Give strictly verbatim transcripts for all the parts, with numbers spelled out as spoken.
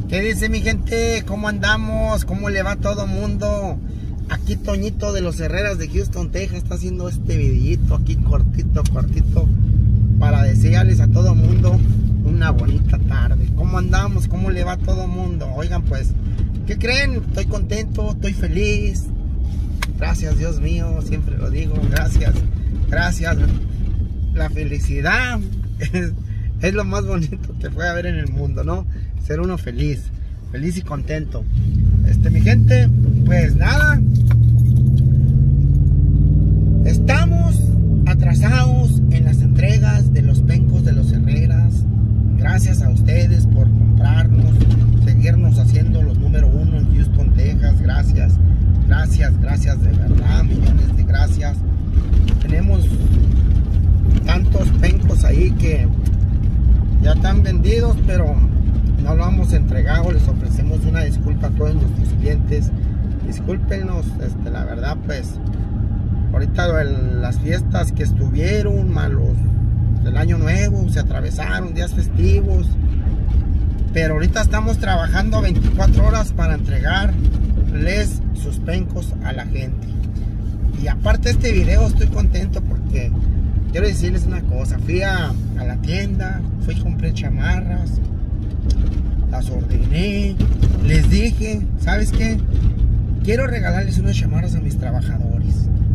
¿Qué dice mi gente? ¿Cómo andamos? ¿Cómo le va a todo mundo? Aquí Toñito de los Herreras de Houston, Texas está haciendo este videito aquí cortito, cortito para desearles a todo mundo una bonita tarde. ¿Cómo andamos? ¿Cómo le va a todo mundo? Oigan, pues, ¿qué creen? Estoy contento, estoy feliz. Gracias, Dios mío, siempre lo digo, gracias, gracias. La felicidad es, es lo más bonito que puede haber en el mundo, ¿no? Ser uno feliz, feliz y contento. Este, mi gente, pues nada, estamos atrasados en las entregas de los pencos de los Herreras. Gracias a ustedes por comprarnos, seguirnos haciendo los número uno en Houston, Texas. Gracias, gracias, gracias de verdad, millones de gracias. Tenemos tantos pencos ahí que ya están vendidos, pero no lo hemos entregado. Les ofrecemos una disculpa a todos nuestros clientes. Discúlpenos, este, la verdad, pues ahorita el, las fiestas que estuvieron, malos del año nuevo, se atravesaron días festivos, pero ahorita estamos trabajando veinticuatro horas para entregarles sus pencos a la gente. Y aparte de este video estoy contento porque quiero decirles una cosa. Fui a, a la tienda, fui y compré chamarras, las ordené, les dije, ¿sabes qué? Quiero regalarles unas chamarras a mis trabajadores.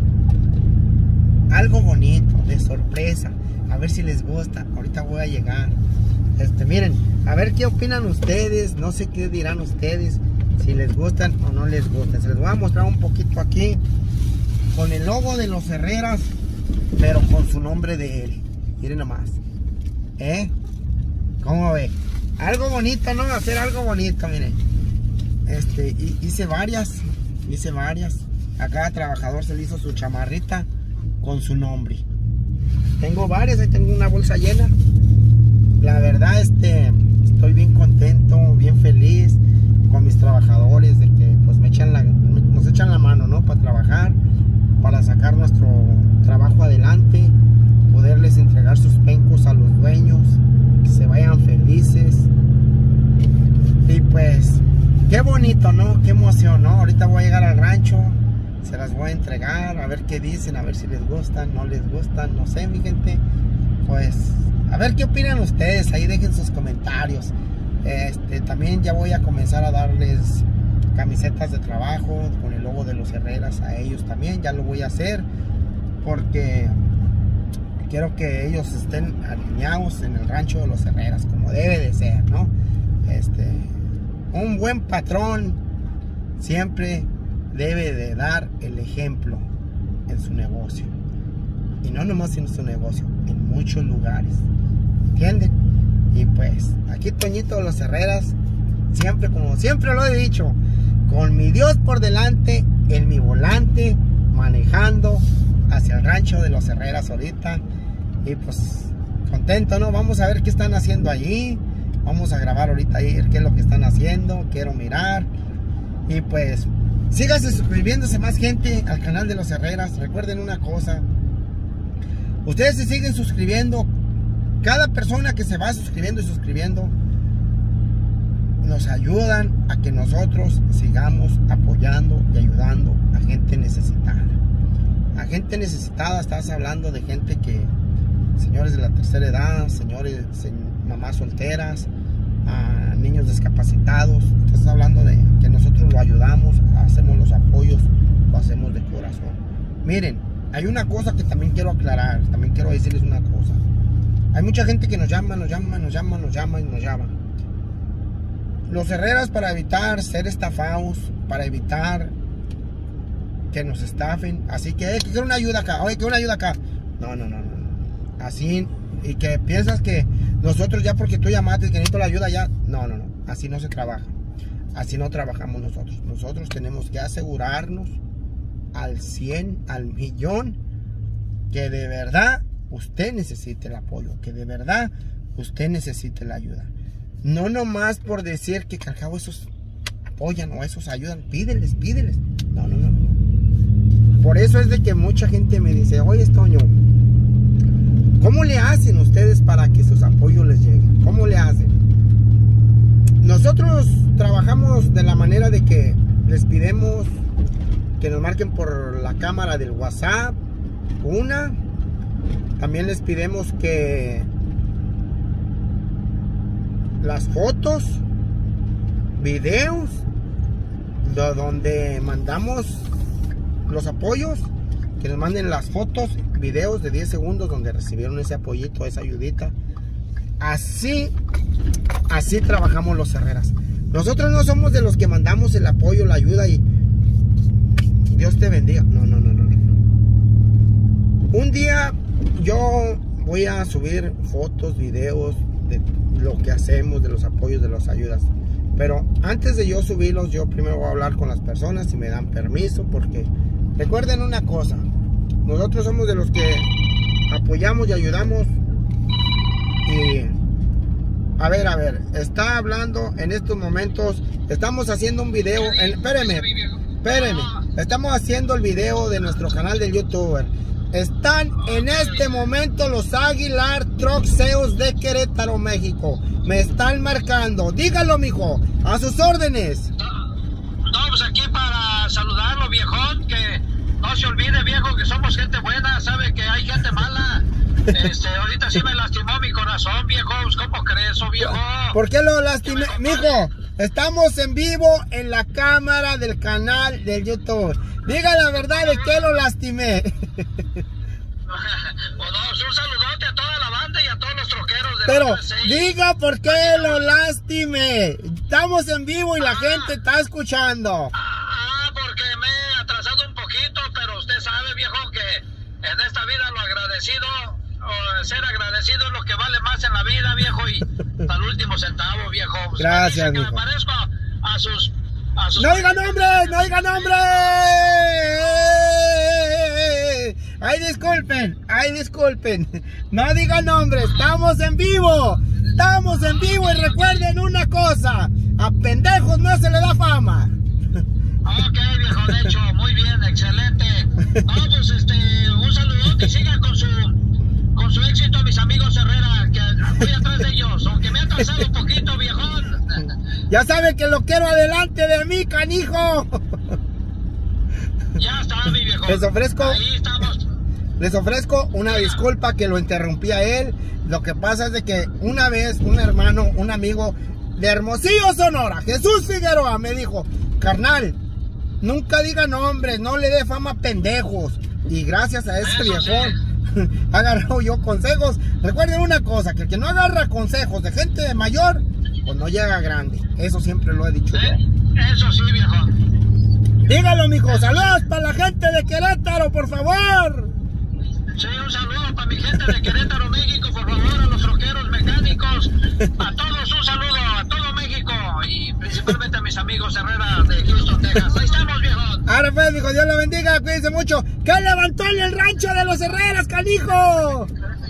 Algo bonito, de sorpresa, a ver si les gusta. Ahorita voy a llegar. Este, miren, a ver qué opinan ustedes, no sé qué dirán ustedes, si les gustan o no les gustan. Se les voy a mostrar un poquito aquí, con el logo de los Herreras, pero con su nombre de él. Miren nomás, ¿eh? ¿Cómo ve? Algo bonito, ¿no? Hacer algo bonito, miren. Este, hice varias, hice varias. A cada trabajador se le hizo su chamarrita con su nombre. Tengo varias, ahí tengo una bolsa llena. La verdad, este, estoy bien contento, bien feliz con mis trabajadores de que pues me echan la, nos echan la mano, ¿no? Para trabajar, para sacar nuestro trabajo adelante, poderles entregar sus pencos a los dueños, que se vayan felices. Y pues qué bonito, ¿no? Qué emoción, ¿no? Ahorita voy a llegar al rancho, se las voy a entregar, a ver qué dicen, a ver si les gustan, no les gustan, no sé, mi gente. Pues a ver qué opinan ustedes, ahí dejen sus comentarios. Este, también ya voy a comenzar a darles camisetas de trabajo con el logo de los Herreras a ellos también. Ya lo voy a hacer porque quiero que ellos estén alineados en el rancho de los Herreras como debe de ser, ¿no? Este, un buen patrón siempre debe de dar el ejemplo en su negocio, y no nomás en su negocio, en muchos lugares, ¿entienden? Y pues aquí Toñito de los Herreras, siempre, como siempre lo he dicho, con mi Dios por delante, en mi volante, manejando hacia el rancho de los Herreras ahorita. Y pues contento, ¿no? Vamos a ver qué están haciendo allí. Vamos a grabar ahorita ahí qué es lo que están haciendo. Quiero mirar. Y pues síganse suscribiéndose más gente al canal de los Herreras. Recuerden una cosa, ustedes se siguen suscribiendo, cada persona que se va suscribiendo y suscribiendo nos ayudan a que nosotros sigamos apoyando y ayudando a gente necesitada. A gente necesitada, estás hablando de gente que, señores de la tercera edad, señores, se, mamás solteras, a niños discapacitados. Estás hablando de que nosotros lo ayudamos, hacemos los apoyos, lo hacemos de corazón. Miren, hay una cosa que también quiero aclarar, también quiero decirles una cosa. Hay mucha gente que nos llama, nos llama, nos llama, nos llama y nos llama. Los Herreras, para evitar ser estafados, para evitar que nos estafen, así que, eh, que quiero una ayuda acá, oye, que una ayuda acá. No, no, no, no. Así, y que piensas que nosotros ya porque tú llamaste que necesito la ayuda ya. No, no, no. Así no se trabaja. Así no trabajamos nosotros. Nosotros tenemos que asegurarnos al cien, al millón, que de verdad usted necesite el apoyo, que de verdad usted necesite la ayuda. No nomás por decir que al cabo esos apoyan o esos ayudan. Pídeles, pídeles. No, no, no, no. Por eso es de que mucha gente me dice, oye, Toño, ¿cómo le hacen ustedes para que sus apoyos les lleguen? ¿Cómo le hacen? nosotros trabajamos de la manera de que les pidemos que nos marquen por la cámara del WhatsApp, una. También les pidemos que las fotos, videos, de donde mandamos los apoyos, que nos manden las fotos, videos de diez segundos donde recibieron ese apoyito, esa ayudita. Así, así trabajamos los Herreras. Nosotros no somos de los que mandamos el apoyo, la ayuda y Dios te bendiga. No, no, no, no, no. Un día yo voy a subir fotos, videos de lo que hacemos, de los apoyos, de las ayudas. Pero antes de yo subirlos, yo primero voy a hablar con las personas si me dan permiso, porque recuerden una cosa, nosotros somos de los que apoyamos y ayudamos. Y a ver, a ver, está hablando en estos momentos, estamos haciendo un video, en, espérenme, espérenme, estamos haciendo el video de nuestro canal de YouTuber. Están en este momento los Aguilar Truck Sales de Querétaro, México. Me están marcando. Dígalo, mijo. A sus órdenes. No, pues aquí para saludarlo, viejón. Que no se olvide, viejo, que somos gente buena. Sabe que hay gente mala. Este, ahorita sí me lastimó mi corazón, viejo. ¿Cómo crees eso, viejo? ¿Por qué lo lastimé? Mijo, estamos en vivo en la cámara del canal del YouTube. Diga la verdad de que lo lastimé. Bueno, un saludote a toda la banda y a todos los troqueros de Pero la clase. diga por qué lo lastimé. Estamos en vivo y la ah, gente está escuchando. Ah, porque me he atrasado un poquito, pero usted sabe, viejo, que en esta vida lo agradecido, o ser agradecido es lo que vale más en la vida, viejo, y hasta el último centavo, viejo. Gracias, que mijo. Me parezco a sus... A sus... ¡No diga nombre! ¡No diga nombre! ¡Ay, disculpen! ¡Ay, disculpen! ¡No diga nombre! ¡Estamos en vivo! ¡Estamos en vivo! Y recuerden una cosa: a pendejos no se le da fama. Ok, viejo, de hecho, muy bien, excelente. No, pues este, un saludote y sigan con su, con su éxito, mis amigos Herrera, que voy atrás de ellos, aunque me ha atrasado un poquito, viejón. Ya saben que lo quiero adelante de mí, canijo. Ya está, mi viejo. Les ofrezco, ahí estamos. Les ofrezco una disculpa que lo interrumpí a él. Lo que pasa es de que una vez un hermano, un amigo de Hermosillo, Sonora, Jesús Figueroa, me dijo: carnal, nunca diga nombres, no le dé fama a pendejos. Y gracias a ese viejón sí. agarrado yo consejos. Recuerden una cosa, que el que no agarra consejos de gente de mayor, pues no llega grande. Eso siempre lo he dicho ¿Eh? yo. Eso sí, viejo. Dígalo, mijo. Saludos para la gente de Querétaro, por favor. Sí, un saludo para mi gente de Querétaro, México, por favor, a los troqueros mecánicos, a todos un saludo, a todo México y principalmente a mis amigos Herrera de Houston, Texas. Ahí estamos, viejo. Ahora pues, mijo, Dios lo bendiga, cuídense mucho. ¿Qué levantó en el rancho de los Herreras, canijo?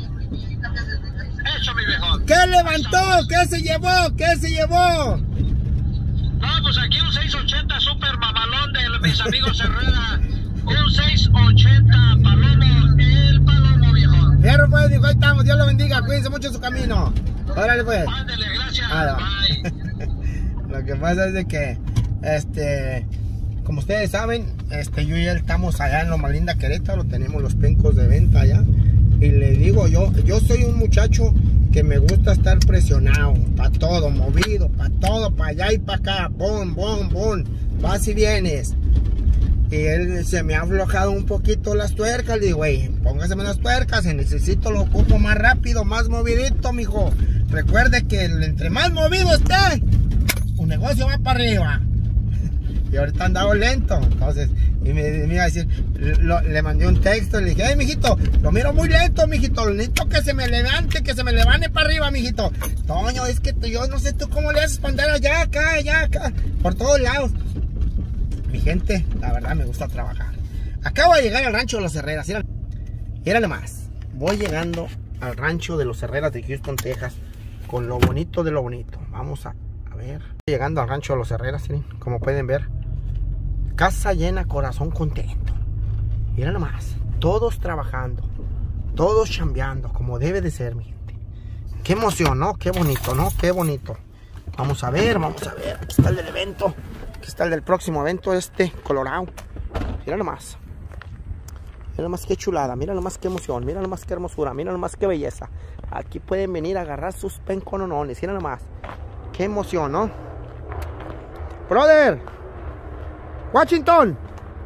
Eso, mi viejo. ¿Qué levantó? ¿Qué se llevó? ¿Qué se llevó? No, pues aquí un seis ochenta super mamalón de mis amigos Herrera. Un seis ochenta Palomo, el Palomo, viejo. Fierro pues, dijo, ahí estamos, Dios lo bendiga, cuídense mucho en su camino. Órale pues. Ándele, gracias. Ah, no. Bye. Lo que pasa es de que, este, como ustedes saben, este, yo y él estamos allá en Loma Linda, Querétaro, tenemos los pencos de venta allá. Y le digo yo, yo soy un muchacho que me gusta estar presionado, para todo, movido, para todo, para allá y para acá, bom, bom, bom, vas y vienes. Y él se me ha aflojado un poquito las tuercas. Le digo, güey, póngaseme las tuercas, necesito lo ocupo más rápido, más movidito, mijo. Recuerde que entre más movido esté, un negocio va para arriba. Y ahorita andaba lento, entonces, y me, me iba a decir, lo, le mandé un texto, le dije, hey, mijito, lo miro muy lento, mijito, necesito que se me levante, que se me levante para arriba, mijito. Toño, es que tú, yo no sé tú cómo le haces para andar allá, acá, allá, acá, por todos lados. Mi gente, la verdad me gusta trabajar. Acabo de llegar al rancho de los Herreras. Mírale más. Voy llegando al rancho de los Herreras de Houston, Texas, con lo bonito de lo bonito. Vamos a, a ver. Llegando al rancho de los Herreras, ¿sí? Como pueden ver, casa llena, corazón contento. Mírale más. Todos trabajando, todos chambeando, como debe de ser, mi gente. Qué emoción, ¿no? Qué bonito, ¿no? Qué bonito. Vamos a ver, vamos a ver. Aquí está el del evento. Aquí está el del próximo evento, este, Colorado. Mira nomás. Mira nomás qué chulada, mira nomás qué emoción, mira nomás qué hermosura, mira nomás qué belleza. Aquí pueden venir a agarrar sus pencononones, mira nomás. Qué emoción, ¿no? Brother. Washington.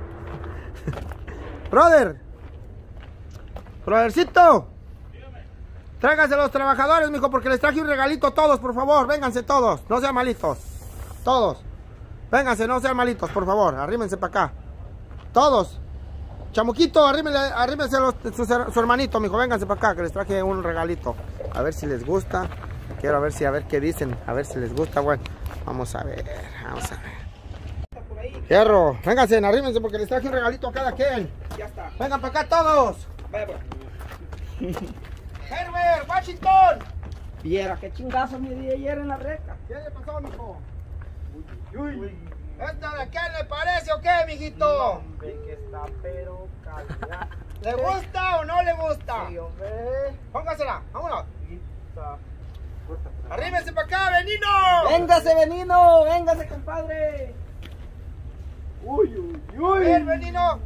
Brother. Brothercito. Tráigase los trabajadores, mijo, porque les traje un regalito a todos, por favor. Vénganse todos, no sean malitos. Todos. Vénganse, no sean malitos, por favor. Arrímense para acá. Todos. Chamuquito, arrímense, arrímense los, su, su hermanito, mijo. Vénganse para acá, que les traje un regalito. A ver si les gusta. Quiero a ver si, a ver qué dicen. A ver si les gusta, bueno. Vamos a ver, vamos a ver. Fierro, vénganse, arrímense porque les traje un regalito a cada quien. Ya está. Vengan para acá todos. Vaya, pues. Herbert, Washington. Viera qué chingazo me di ayer en la reca. ¿Qué le pasó, mijo? Uy, uy. ¿Esta de qué le parece o qué, mijito? Hombre, que está pero calidad. ¿Le gusta o no le gusta? Sí, hombre. Póngasela, vámonos. Está. Arrímense para acá, venino. Véngase, venino, véngase, compadre. Uy, uy, A ver, venino.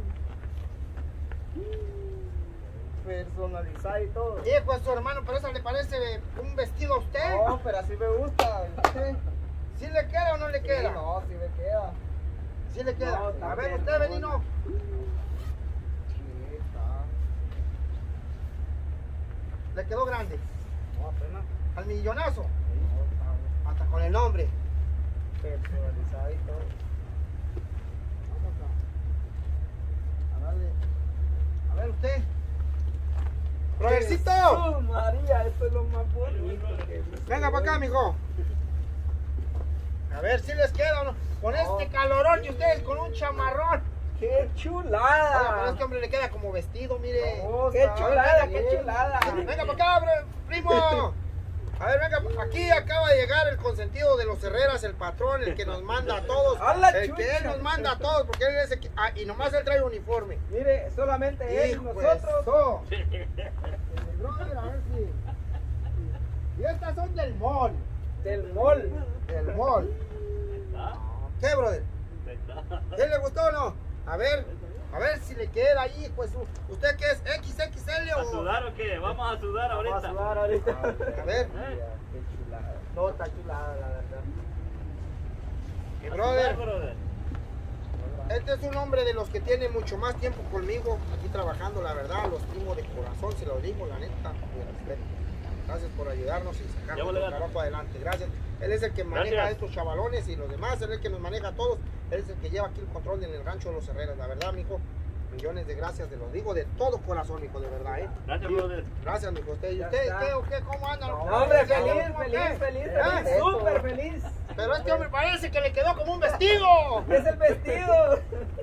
Personalizada y todo. Hijo de su hermano, pero eso le parece un vestido a usted. No, pero así me gusta. ¿Sí? ¿Sí le queda o no le queda? Sí, no, sí me queda. Sí le queda. No, está A ver, bien, usted, no. venino. Sí, está. Le quedó grande. No, apenas. Al millonazo. No, está Hasta con el nombre. personalizada y todo. Vamos a, a darle. A ver, usted. Brothercito. Jesús, María, esto es lo más bonito que he visto. Venga para acá, mijo. A ver si les queda o no. Con No. este calorón y ustedes con un chamarrón. ¡Qué Oiga, pero chulada! a este hombre le queda como vestido, mire. Oh, ¡Qué está chulada, bien. qué chulada! Venga para acá, bro, primo. A ver, venga, aquí acaba de llegar el consentido de los Herreras, el patrón, el que nos manda a todos. ¡A la El que chucha! él nos manda a todos, porque él es el que... Ah, y nomás él trae uniforme. Mire, solamente él y Hijo de nosotros. so. El brother, a ver si... Y estas son del mall. Del mall. Del mall. ¿Qué, brother? ¿Qué le gustó o no? A ver, a ver si le queda ahí, pues, ¿usted qué es? ¿equis equis ele ¿A o...? sudar o qué? Vamos a sudar ahorita. Vamos a sudar ahorita. A ver, Qué chulada. No, está chulada, la verdad. mi A brother, sudar, brother. este es un hombre de los que tiene mucho más tiempo conmigo aquí trabajando, la verdad, lo estimo de corazón, se lo digo, la neta, mi respeto. Gracias por ayudarnos y sacar Ya, nuestro bolega. trabajo adelante, gracias. Él es el que maneja a Gracias. estos chavalones y los demás, él es el que nos maneja a todos, él es el que lleva aquí el control en el rancho de los Herreras, la verdad, mijo, millones de gracias, te lo digo de todo corazón, mijo, de verdad, ¿eh? Gracias, brother. Gracias, mijo, usted, ¿y Ya usted está. qué o qué, cómo andan? No, hombre, ¿Ya feliz, cómo feliz, qué? feliz, ¿Eh? feliz. Súper feliz. Pero este hombre parece que le quedó como un vestido. Es el vestido.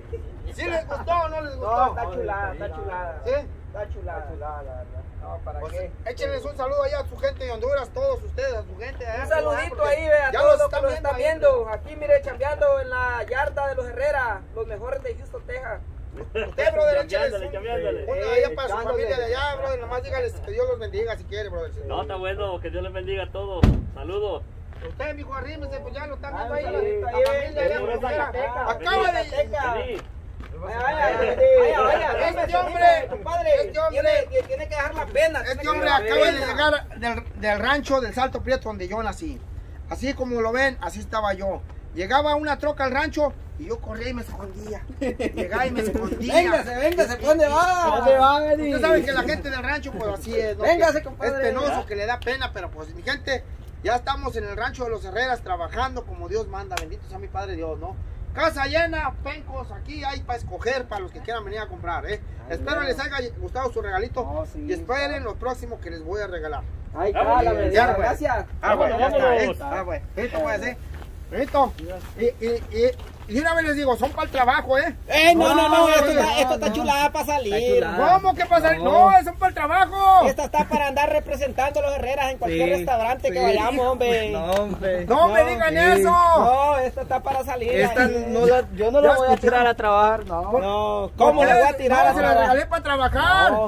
¿Sí les gustó o no les gustó? No, está chulada, está chulada. ¿Sí? Está chulada. Está chulada, la verdad. No, ¿para Pues qué? échenles un saludo allá a su gente de Honduras, todos ustedes, a su gente allá. Un saludito porque ahí, vea, a ya todos los los que nos están ahí. viendo. Aquí, mire, chambeando en la yarda de los Herrera, los mejores de Houston, Texas. Usted, brother, échenles Cambiándole, un, cambiándole. una Eh, allá para su echándole. familia de allá, brother. Nomás dígales que Dios los bendiga si quiere, brother. No, está bueno. Que Dios les bendiga a todos. Saludos. Usted, mijo, arrímese, pues ya lo están Ah, viendo ahí. un La, saludito la ahí, familia allá, vení, pues, vení, mira, Zacatecas. acaba de... Zacatecas. Vení. Vaya, vaya, vaya, vaya, Este véngase, hombre, véngase, compadre, este hombre- tiene, tiene que dejar la pena. tiene Este que hombre dejar la acaba de pena. llegar del, del rancho del Salto Prieto donde yo nací. Así como lo ven, así estaba yo. Llegaba una troca al rancho y yo corría y me escondía. Llegaba y me escondía. Véngase, véngase, ¿por dónde va? ¿A ¿Dónde va, Benny? Usted sabe que la gente del rancho, pues así es, ¿no? Véngase, Que compadre. Es penoso, ¿Ya? que le da pena, pero pues mi gente, ya estamos en el rancho de los Herreras trabajando como Dios manda. Bendito sea mi Padre Dios, ¿no? Casa llena, pencos, aquí hay para escoger para los que quieran venir a comprar, ¿eh? Ay, Espero no. les haya gustado su regalito No, sí, y esperen claro. lo próximo que les voy a regalar. Ay, Vámonos. cálame, Ya, ya, güey. gracias. Ah, bueno, ya está, ¿eh? Vámonos. Ah, bueno. Listo, pues, ¿eh? Listo. Y, y, y, y una vez les digo, son para el trabajo, ¿eh? Eh, no, no, no, esto no, está, no, esto está no. chulada para salir. chulada. ¿Cómo? ¿Qué pasa? No. No, son para el trabajo. Esta está para andar representando a los Herreras en cualquier Sí, restaurante que sí. vayamos, hombre. No, hombre. No me digan sí. eso. No, esta está para salir. Esta ahí. no la, yo no Ya la voy a escucharon. tirar a trabajar, no. No, ¿cómo le voy a tirar No, a se la trabajar? regalé para trabajar. No,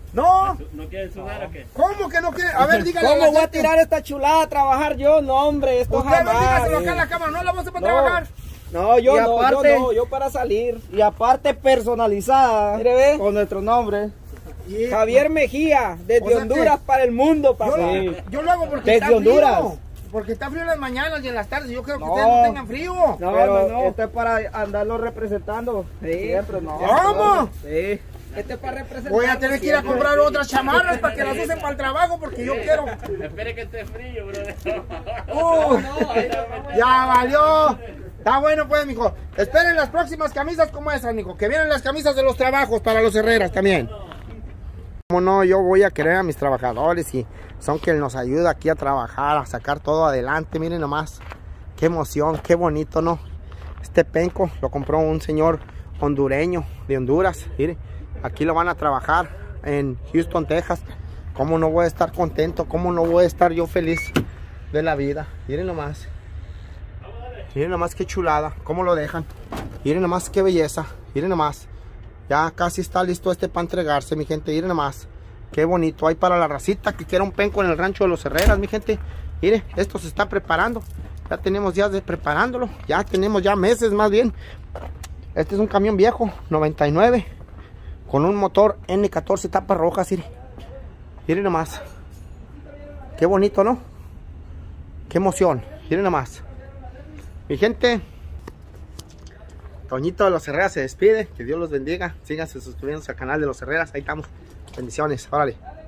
No. ¿No quieren sudar o qué? ¿Cómo que no quiere? A ver, dígale a la ¿Cómo voy a gente. tirar esta chulada a trabajar yo? No, hombre, esto Usted no jamás. dígaselo acá en eh. la cámara, no la vamos a para No. trabajar. No, yo Y no, aparte- yo no, yo para salir. Y aparte personalizada Mire, ve. con nuestro nombre. Y- Javier Mejía, desde O sea Honduras que- para el mundo, Yo, papá. lo- yo lo hago porque Desde está Honduras. frío. Porque está frío en las mañanas y en las tardes. Yo creo que No. ustedes no tengan frío. No, Pero no, no. esto es para andarlo representando. Sí. Siempre, ¿no? ¿Cómo? Sí. Este es para representar. Voy a tener que ir a comprar otras chamarras para que las usen para el trabajo porque yo quiero. Espere que esté frío, brother. Uh, ya valió. Está bueno pues, mijo. Esperen las próximas camisas como esas, mijo. Que vienen las camisas de los trabajos para los herreras también. Como no, yo voy a querer a mis trabajadores y son quien nos ayuda aquí a trabajar, a sacar todo adelante. Miren nomás, qué emoción, qué bonito, ¿no? Este penco lo compró un señor hondureño de Honduras. Miren, aquí lo van a trabajar en Houston, Texas. ¿Cómo no voy a estar contento? ¿Cómo no voy a estar yo feliz de la vida? Miren nomás. Miren nomás qué chulada, cómo lo dejan. Miren nomás qué belleza. Miren nomás. Ya casi está listo este para entregarse, mi gente. Miren nomás. Qué bonito. Hay para la racita que quiera un penco en el rancho de los Herreras, mi gente. Miren, esto se está preparando. Ya tenemos días de preparándolo. Ya tenemos ya meses más bien. Este es un camión viejo, noventa y nueve. Con un motor ene catorce tapas rojas, miren. Miren nomás. Qué bonito, ¿no? Qué emoción. Miren nomás. Mi gente, Toñito de los Herreras se despide. Que Dios los bendiga. Síganse suscribiéndose al canal de los Herreras. Ahí estamos. Bendiciones. Órale.